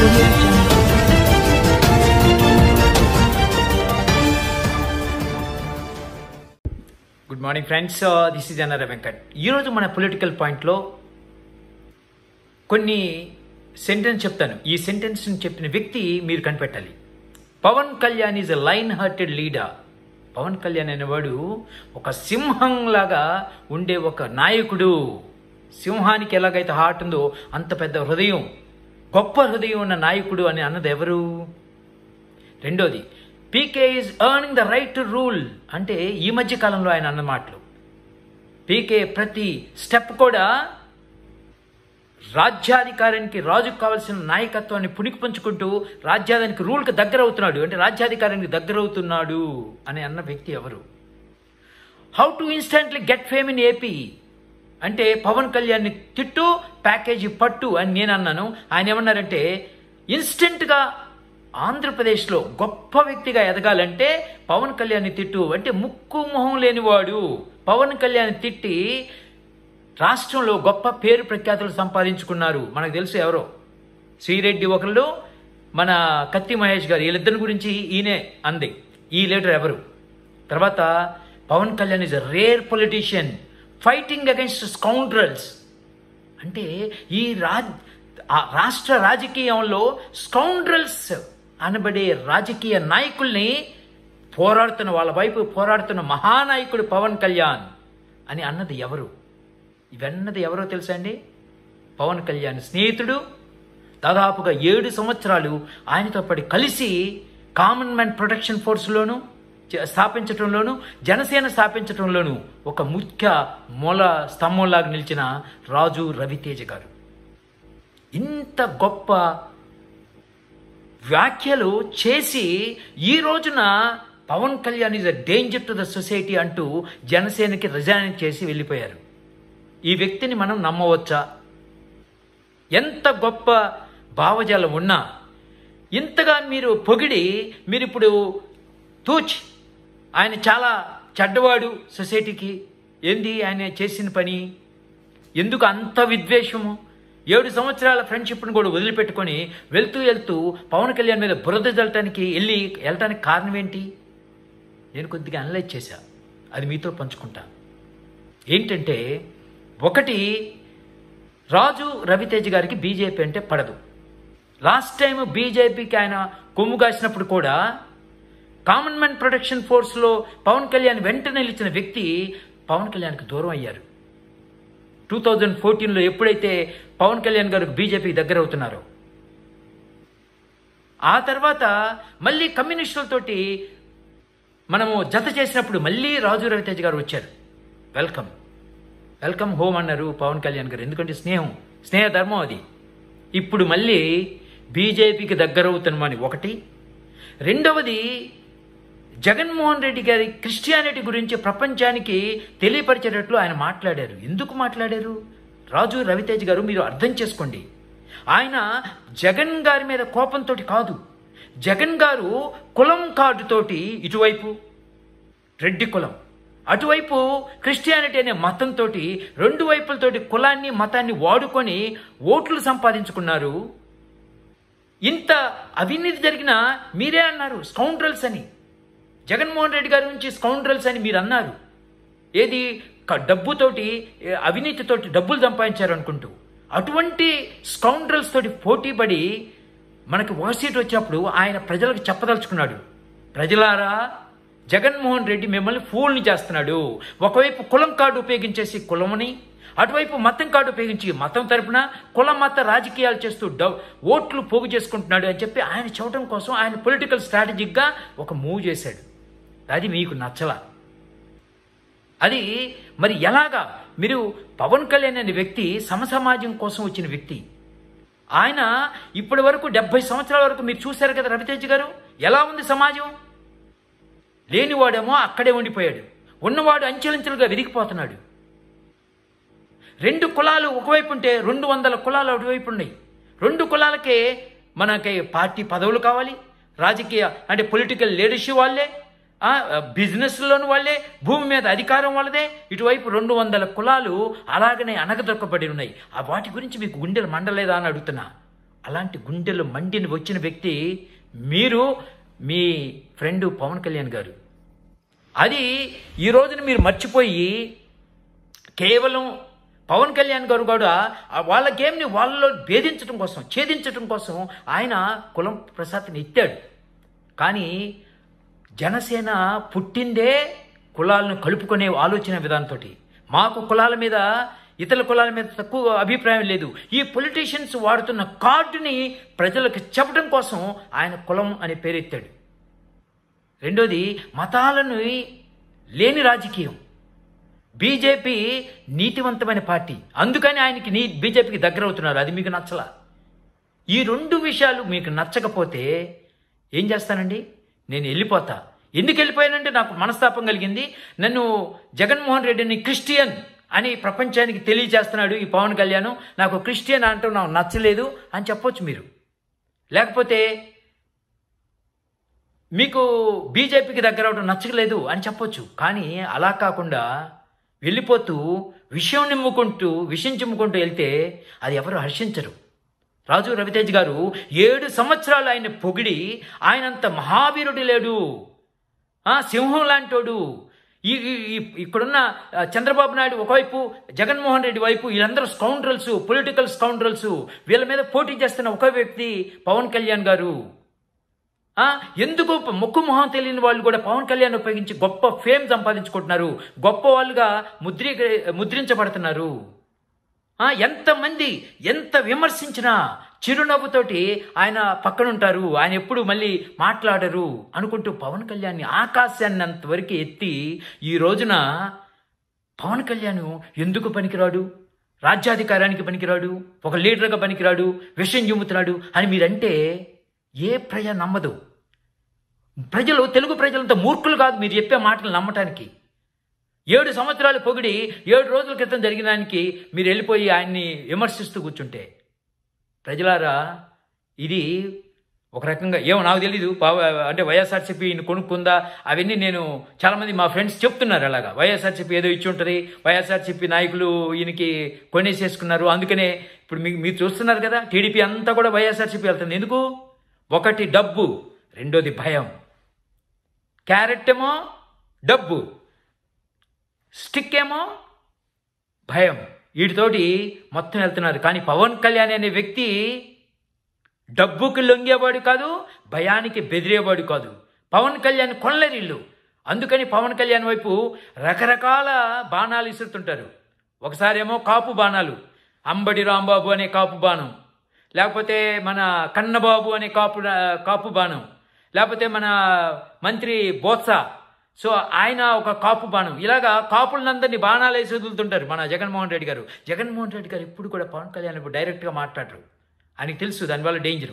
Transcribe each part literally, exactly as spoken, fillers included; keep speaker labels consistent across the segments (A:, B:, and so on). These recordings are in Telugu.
A: audio jungle.
B: Good morning friends, this is NR Venkat. ఈరోజు మన పొలిటికల్ పాయింట్లో కొన్ని సెంటెన్స్ చెప్తాను. ఈ సెంటెన్స్ని చెప్పిన వ్యక్తి మీరు కనిపెట్టాలి. Pawan Kalyan is a lion hearted leader. Pawan Kalyan అనేవాడు ఒక సింహంలాగా ఉండే ఒక నాయకుడు. సింహానికి ఎలాగైతే హార్ట్ ఉందో అంత పెద్ద హృదయం, గొప్ప హృదయం ఉన్న నాయకుడు అని అన్నది ఎవరు? రెండోది, PK is earning the right to rule. అంటే ఈ మధ్య కాలంలో ఆయన అన్న మాటలు. పీకే ప్రతి స్టెప్ కూడా రాజ్యాధికారానికి, రాజుకు కావాల్సిన నాయకత్వాన్ని పుణికి పంచుకుంటూ రాజ్యానికి రూల్కి దగ్గర అవుతున్నాడు, అంటే రాజ్యాధికారానికి దగ్గర అవుతున్నాడు అని అన్న వ్యక్తి ఎవరు? How to instantly get fame in AP. అంటే పవన్ కళ్యాణ్ని తిట్టు ప్యాకేజీ పట్టు అని నేను అన్నాను. ఆయన ఏమన్నారంటే ఇన్స్టెంట్గా ఆంధ్రప్రదేశ్లో గొప్ప వ్యక్తిగా ఎదగాలంటే పవన్ కళ్యాణ్ని తిట్టు. అంటే ముక్కు మొహం లేనివాడు పవన్ కళ్యాణ్ తిట్టి రాష్ట్రంలో గొప్ప పేరు ప్రఖ్యాతులు సంపాదించుకున్నారు. మనకు తెలుసు ఎవరో, శ్రీరెడ్డి ఒకళ్ళు, మన కత్తి మహేష్ గారు. వీళ్ళిద్దరి గురించి ఈయనే అంది. ఈ లీడర్ ఎవరు? తర్వాత Pawan Kalyan is a rare politician fighting against scoundrels. అంటే ఈ రాజ్ రాష్ట్ర రాజకీయంలో స్కౌండ్రల్స్ అనబడే రాజకీయ నాయకుల్ని పోరాడుతున్న, వాళ్ళ వైపు పోరాడుతున్న మహానాయకుడు పవన్ కళ్యాణ్ అని అన్నది ఎవరు? ఇవన్నది ఎవరో తెలుసా అండి? పవన్ కళ్యాణ్ స్నేహితుడు. దాదాపుగా ఏడు సంవత్సరాలు ఆయనతో పాటు కలిసి కామన్ మ్యాన్ ప్రొటెక్షన్ ఫోర్స్లోను స్థాపించడంలోను, జనసేన స్థాపించడంలోను ఒక ముఖ్య మూల స్తంభంలాగా నిలిచిన రాజు రవితేజ గారు. ఇంత గొప్ప వ్యాఖ్యలు చేసి ఈ రోజున Pawan Kalyan is a danger to the society అంటూ జనసేనకి రిజైన్ చేసి వెళ్ళిపోయారు. ఈ వ్యక్తిని మనం నమ్మవచ్చా? ఎంత గొప్ప భావజాలం ఉన్నా ఇంతగా మీరు పొగిడి మీరు ఇప్పుడు తూచ్ ఆయన చాలా చెడ్డవాడు సొసైటీకి, ఏంది ఆయన చేసిన పని, ఎందుకు అంత విద్వేషము? ఏడు సంవత్సరాల ఫ్రెండ్షిప్ను కూడా వదిలిపెట్టుకొని వెళ్తూ వెళ్తూ పవన్ కళ్యాణ్ మీద బురద జల్లటానికి వెళ్ళి వెళ్ళటానికి కారణం ఏంటి? నేను కొద్దిగా అనలైజ్ చేశా, అది మీతో పంచుకుంటా. ఏంటంటే, ఒకటి, రాజు రవితేజ గారికి బీజేపీ అంటే పడదు. లాస్ట్ టైం బీజేపీకి ఆయన కొమ్ము కాసినప్పుడు కూడా కామన్ మ్యాన్ ప్రొటెక్షన్ ఫోర్స్లో పవన్ కళ్యాణ్ వెంట నిలిచిన వ్యక్తి పవన్ కళ్యాణ్కి దూరం అయ్యారు. టూ థౌజండ్ ఫోర్టీన్లో ఎప్పుడైతే పవన్ కళ్యాణ్ గారు బీజేపీకి దగ్గర అవుతున్నారో, ఆ తర్వాత మళ్ళీ కమ్యూనిస్టులతోటి మనము జత చేసినప్పుడు మళ్ళీ రాజు రవితేజ గారు వచ్చారు. వెల్కమ్ వెల్కమ్ హోమ్ అన్నారు పవన్ కళ్యాణ్ గారు. ఎందుకంటే స్నేహం, స్నేహ ధర్మం అది. ఇప్పుడు మళ్ళీ బీజేపీకి దగ్గర అవుతున్నామని ఒకటి. రెండవది, జగన్మోహన్ రెడ్డి గారి క్రిస్టియానిటీ గురించి ప్రపంచానికి తెలియపరిచేటట్లు ఆయన మాట్లాడారు. ఎందుకు మాట్లాడారు? రాజు రవితేజ గారు, మీరు అర్థం చేసుకోండి. ఆయన జగన్ గారి మీద కోపంతో కాదు, జగన్ గారు కులం కార్డుతోటి ఇటువైపు రెడ్డి కులం, అటువైపు క్రిస్టియానిటీ అనే మతంతో రెండు వైపులతోటి కులాన్ని మతాన్ని వాడుకొని ఓట్లు సంపాదించుకున్నారు. ఇంత అవినీతి జరిగినా మీరే అన్నారు స్కౌండ్రల్స్ అని. జగన్మోహన్ రెడ్డి గారి నుంచి స్కౌండ్రల్స్ అని మీరు అన్నారు. ఏది? డబ్బుతోటి, అవినీతితోటి డబ్బులు సంపాదించారు అనుకుంటూ. అటువంటి స్కౌండ్రల్స్ తోటి పోటీపడి మనకి ఒక సీట్ వచ్చినప్పుడు ఆయన ప్రజలకు చెప్పదలుచుకున్నాడు, ప్రజలారా జగన్మోహన్ రెడ్డి మిమ్మల్ని ఫూల్ని చేస్తున్నాడు. ఒకవైపు కులం కార్డు ఉపయోగించేసి కులమని, అటువైపు మతం కార్డు ఉపయోగించి మతం తరపున కుల మత రాజకీయాలు చేస్తూ డ ఓట్లు పోగు చేసుకుంటున్నాడు అని చెప్పి ఆయన చెప్పడం కోసం ఆయన పొలిటికల్ స్ట్రాటజిక్గా ఒక మూవ్ చేశాడు. అది మీకు నచ్చలా. అది మరి ఎలాగా? మీరు పవన్ కళ్యాణ్ అనే వ్యక్తి సమసమాజం కోసం వచ్చిన వ్యక్తి. ఆయన ఇప్పటి వరకు డెబ్బై సంవత్సరాల వరకు మీరు చూశారు కదా రవితేజ గారు, ఎలా ఉంది సమాజం? లేనివాడేమో అక్కడే ఉండిపోయాడు, ఉన్నవాడు అంచెలంచెలుగా విరిగిపోతున్నాడు. రెండు కులాలు ఒకవైపు ఉంటే రెండు వందల కులాలు అటువైపు ఉన్నాయి. రెండు కులాలకే మనకి పార్టీ పదవులు కావాలి, రాజకీయ అంటే పొలిటికల్ లీడర్షిప్ వాళ్ళే, బిజినెస్లోని వాళ్ళే, భూమి మీద అధికారం వాళ్ళదే. ఇటువైపు రెండు వందల కులాలు అలాగనే అనగదొక్కబడి ఉన్నాయి. ఆ వాటి గురించి మీకు గుండెలు మండలేదా అని అడుగుతున్నా. అలాంటి గుండెలు మండిని వచ్చిన వ్యక్తి మీరు, మీ ఫ్రెండ్ పవన్ కళ్యాణ్ గారు. అది ఈ రోజున మీరు మర్చిపోయి కేవలం పవన్ కళ్యాణ్ గారు కూడా వాళ్ళ గేమ్ని వాళ్ళలో భేదించడం కోసం, ఛేదించడం కోసం ఆయన కులం ప్రసాద్ని ఎత్తాడు. కానీ జనసేన పుట్టిందే కులాలను కలుపుకునే ఆలోచన విధానంతో. మాకు కులాల మీద, ఇతర కులాల మీద తక్కువ అభిప్రాయం లేదు. ఈ పొలిటీషియన్స్ వాడుతున్న కార్డుని ప్రజలకు చెప్పడం కోసం ఆయన కులం అనే పేరెత్తాడు. రెండోది, మతాలను లేని రాజకీయం. బీజేపీ నీతివంతమైన పార్టీ, అందుకని ఆయనకి నీ బీజేపీకి దగ్గర అవుతున్నారు. అది మీకు నచ్చలా. ఈ రెండు విషయాలు మీకు నచ్చకపోతే ఏం చేస్తానండి, నేను వెళ్ళిపోతా. ఎందుకు వెళ్ళిపోయానంటే నాకు మనస్తాపం కలిగింది. నన్ను జగన్మోహన్ రెడ్డిని క్రిస్టియన్ అని ప్రపంచానికి తెలియజేస్తున్నాడు ఈ పవన్ కళ్యాణ్. నాకు క్రిస్టియన్ అంటూ నాకు నచ్చలేదు అని చెప్పొచ్చు మీరు. లేకపోతే మీకు బీజేపీకి దగ్గర అవడం నచ్చలేదు అని చెప్పొచ్చు. కానీ అలా కాకుండా వెళ్ళిపోతూ విషయం నిమ్ముకుంటూ విషయం చిమ్ముకుంటూ వెళ్తే అది ఎవరు హర్షించరు. రాజు రవితేజ్ గారు ఏడు సంవత్సరాలు ఆయన పొగిడి, ఆయనంత మహావీరుడు లేడు, సింహం లాంటోడు. ఈ ఇక్కడున్న చంద్రబాబు నాయుడు ఒకవైపు, జగన్మోహన్ రెడ్డి వైపు, వీళ్ళందరూ స్కౌండ్రల్స్, పొలిటికల్ స్కౌండ్రల్స్. వీళ్ళ మీద పోటీ చేస్తున్న ఒక వ్యక్తి పవన్ కళ్యాణ్ గారు. ఎందుకు ముక్కు మొహం తెలియని వాళ్ళు కూడా పవన్ కళ్యాణ్ ఉపయోగించి గొప్ప ఫేమ్ సంపాదించుకుంటున్నారు, గొప్ప వాళ్ళుగా ముద్రీ ముద్రించబడుతున్నారు. ఎంతమంది ఎంత విమర్శించినా చిరునవ్వుతోటి ఆయన పక్కనుంటారు, ఆయన ఎప్పుడు మళ్ళీ మాట్లాడరు అనుకుంటూ పవన్ కళ్యాణ్ని ఆకాశాన్ని అంతవరకు ఎత్తి ఈ రోజున పవన్ కళ్యాణ్ ఎందుకు పనికిరాడు, రాజ్యాధికారానికి పనికిరాడు, ఒక లీడర్గా పనికిరాడు, విషయం చూముతున్నాడు అని మీరంటే ఏ ప్రజ నమ్మదు. ప్రజలు, తెలుగు ప్రజలంతా మూర్ఖులు కాదు మీరు చెప్పే మాటలు నమ్మటానికి. ఏడు సంవత్సరాలు పొగిడి ఏడు రోజుల క్రితం జరిగిన దానికి మీరు వెళ్ళిపోయి ఆయన్ని విమర్శిస్తూ కూర్చుంటే, ప్రజలారా ఇది ఒక రకంగా ఏమో నాకు తెలీదు. అంటే వైఎస్ఆర్సీపీ కొనుక్కుందా అవన్నీ నేను చాలామంది మా ఫ్రెండ్స్ చెప్తున్నారు. అలాగా వైఎస్ఆర్సీపీ ఏదో ఇచ్చి ఉంటుంది, వైఎస్ఆర్సీపీ నాయకులు ఈయనకి కొనేసేసుకున్నారు. అందుకనే ఇప్పుడు మీకు మీరు చూస్తున్నారు కదా, టీడీపీ అంతా కూడా వైఎస్ఆర్సీపీ వెళ్తుంది. ఎందుకు? ఒకటి డబ్బు, రెండోది భయం. క్యారెట్ ఏమో డబ్బు, స్టిక్ ఏమో భయం. వీటితోటి మొత్తం వెళ్తున్నారు. కానీ పవన్ కళ్యాణ్ అనే వ్యక్తి డబ్బుకి లొంగేవాడు కాదు, భయానికి బెదిరేవాడు కాదు. పవన్ కళ్యాణ్ కొనలేరిల్లు. అందుకని పవన్ కళ్యాణ్ వైపు రకరకాల బాణాలు ఇస్తుంటారు. ఒకసారి ఏమో కాపు బాణాలు, అంబడి రాంబాబు అనే కాపు బాణం, లేకపోతే మన కన్నబాబు అనే కాపు కాపు బాణం, లేకపోతే మన మంత్రి బోత్స, సో ఆయన ఒక కాపు బాణం. ఇలాగా కాపులందరినీ బాణాలు వేసి వదులుతుంటారు మన జగన్మోహన్ రెడ్డి గారు. జగన్మోహన్ రెడ్డి గారు ఇప్పుడు కూడా పవన్ కళ్యాణ్ ఇప్పుడు డైరెక్ట్గా మాట్లాడరు, ఆయనకి తెలుసు దానివల్ల డేంజరు.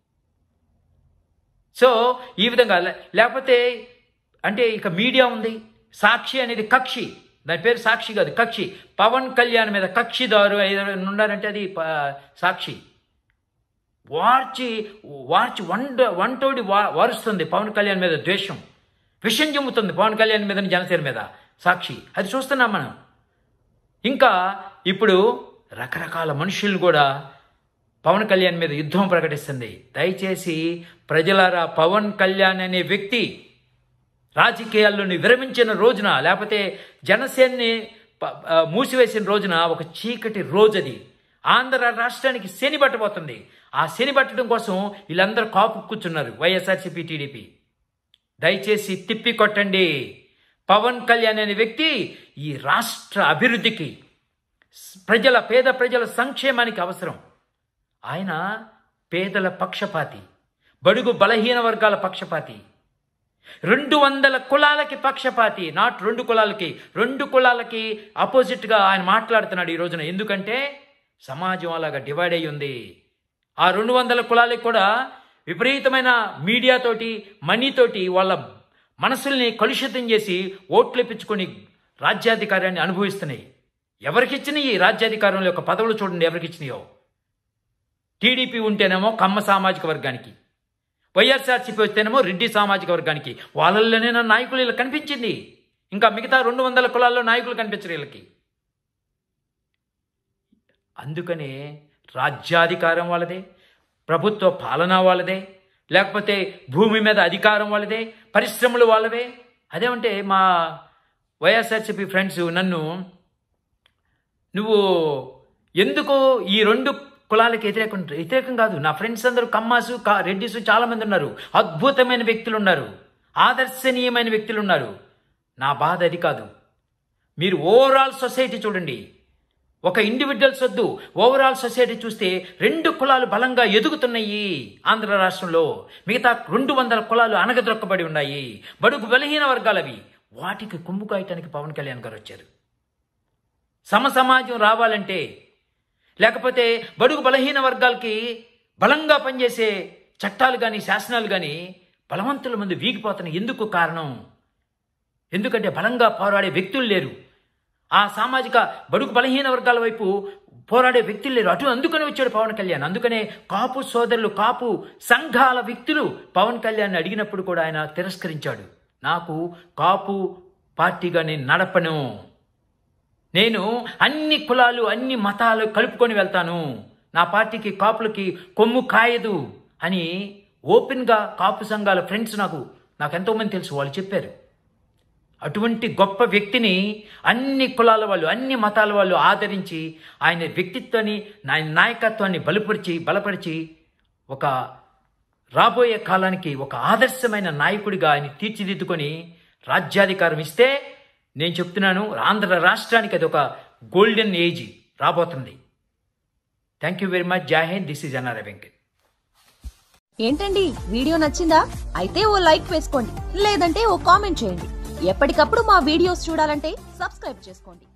B: సో ఈ విధంగా, లేకపోతే అంటే ఇక మీడియా ఉంది, సాక్షి అనేది కక్షి, దాని పేరు సాక్షి కాదు కక్షి. పవన్ కళ్యాణ్ మీద కక్షిదారు ఏదైనా ఉండాలంటే అది సాక్షి. వార్చి వార్చి వంట వంటోడి వా వారుస్తుంది పవన్ కళ్యాణ్ మీద ద్వేషం, విషం జమ్ముతుంది పవన్ కళ్యాణ్ మీద, జనసేన మీద సాక్షి. అది చూస్తున్నాం మనం. ఇంకా ఇప్పుడు రకరకాల మనుషులు కూడా పవన్ కళ్యాణ్ మీద యుద్ధం ప్రకటిస్తుంది. దయచేసి ప్రజలారా, పవన్ కళ్యాణ్ అనే వ్యక్తి రాజకీయాల్లోని విరమించిన రోజున, లేకపోతే జనసేనని మూసివేసిన రోజున ఒక చీకటి రోజు అది. ఆంధ్ర రాష్ట్రానికి శని పట్టబోతుంది. ఆ శని పట్టడం కోసం వీళ్ళందరూ కాపు కూర్చున్నారు, వైఎస్ఆర్సీపీ, టీడీపీ. దయచేసి తిప్పి కొట్టండి. పవన్ కళ్యాణ్ అనే వ్యక్తి ఈ రాష్ట్ర అభివృద్ధికి, ప్రజల పేద ప్రజల సంక్షేమానికి అవసరం. ఆయన పేదల పక్షపాతి, బడుగు బలహీన వర్గాల పక్షపాతి, రెండు వందల కులాలకి పక్షపాతి. నాట్ రెండు కులాలకి, రెండు కులాలకి ఆపోజిట్గా ఆయన మాట్లాడుతున్నాడు ఈ రోజున. ఎందుకంటే సమాజం అలాగా డివైడ్ అయ్యి ఉంది. ఆ రెండు వందల కులాలకి కూడా విపరీతమైన మీడియాతోటి, మనీతోటి వాళ్ళ మనసుల్ని కలుషితం చేసి ఓట్లు ఇప్పించుకొని రాజ్యాధికారాన్ని అనుభవిస్తున్నాయి. ఎవరికిచ్చినాయి ఈ రాజ్యాధికారంలో యొక్క పదవులు చూడండి ఎవరికిచ్చినాయో. టీడీపీ ఉంటేనేమో కమ్మ సామాజిక వర్గానికి, వైఎస్ఆర్సీపీ వస్తేనేమో రెడ్డి సామాజిక వర్గానికి. వాళ్ళల్లోనే నా నాయకులు ఇలా కనిపించింది. ఇంకా మిగతా రెండు వందల కులాల్లో నాయకులు కనిపించరు వీళ్ళకి. అందుకనే రాజ్యాధికారం వాళ్ళదే, ప్రభుత్వ పాలన వాళ్ళదే, లేకపోతే భూమి మీద అధికారం వాళ్ళదే, పరిశ్రమలు వాళ్ళవే. అదేమంటే మా వైఎస్ఆర్సీపీ ఫ్రెండ్స్ నన్ను, నువ్వు ఎందుకు ఈ రెండు కులాలకు వ్యతిరేకం వ్యతిరేకం కాదు, నా ఫ్రెండ్స్ అందరూ కమ్మాసు కా రెడ్డిసు చాలామంది ఉన్నారు, అద్భుతమైన వ్యక్తులు ఉన్నారు, ఆదర్శనీయమైన వ్యక్తులు ఉన్నారు. నా బాధ అది కాదు. మీరు ఓవరాల్ సొసైటీ చూడండి, ఒక ఇండివిజువల్స్ వద్దు, ఓవరాల్ సొసైటీ చూస్తే రెండు కులాలు బలంగా ఎదుగుతున్నాయి ఆంధ్ర రాష్ట్రంలో. మిగతా రెండు వందల కులాలు అనగదొక్కబడి ఉన్నాయి, బడుగు బలహీన వర్గాలవి. వాటికి కొమ్ము కాయటానికి పవన్ కళ్యాణ్ గారు వచ్చారు. సమసమాజం రావాలంటే, లేకపోతే బడుగు బలహీన వర్గాలకి బలంగా పనిచేసే చట్టాలు కానీ శాసనాలు కానీ బలవంతుల ముందు వీగిపోతున్నాయి. ఎందుకు కారణం? ఎందుకంటే బలంగా పోరాడే వ్యక్తులు లేరు. ఆ సామాజిక బడుగు బలహీన వర్గాల వైపు పోరాడే వ్యక్తులు లేరు. అటు అందుకనే వచ్చాడు పవన్ కళ్యాణ్. అందుకనే కాపు సోదరులు, కాపు సంఘాల వ్యక్తులు పవన్ కళ్యాణ్ అడిగినప్పుడు కూడా ఆయన తిరస్కరించాడు. నాకు కాపు పార్టీగా నేను నడపను, నేను అన్ని కులాలు అన్ని మతాలు కలుపుకొని వెళ్తాను, నా పార్టీకి కాపులకి కొమ్ము కాయదు అని ఓపెన్గా కాపు సంఘాల ఫ్రెండ్స్ నాకు నాకు ఎంతోమంది తెలుసు, వాళ్ళు చెప్పారు. అటువంటి గొప్ప వ్యక్తిని అన్ని కులాల వాళ్ళు అన్ని మతాల వాళ్ళు ఆదరించి ఆయన వ్యక్తిత్వాన్ని ఆయన నాయకత్వాన్ని బలపరిచి బలపరిచి ఒక రాబోయే కాలానికి ఒక ఆదర్శమైన నాయకుడిగా ఆయన తీర్చిదిద్దుకొని రాజ్యాధికారం ఇస్తే, నేను చెప్తున్నాను ఆంధ్ర రాష్ట్రానికి అది ఒక గోల్డెన్ ఏజ్ రాబోతుంది. Thank you very much. జై Hind. This is NRI Venkat.
A: ఏంటండి, వీడియో నచ్చిందా? అయితే ఓ లైక్ వేసుకోండి, లేదంటే ఓ కామెంట్ చేయండి. ఎప్పటికప్పుడు మా వీడియోస్ చూడాలంటే సబ్స్క్రైబ్ చేసుకోండి.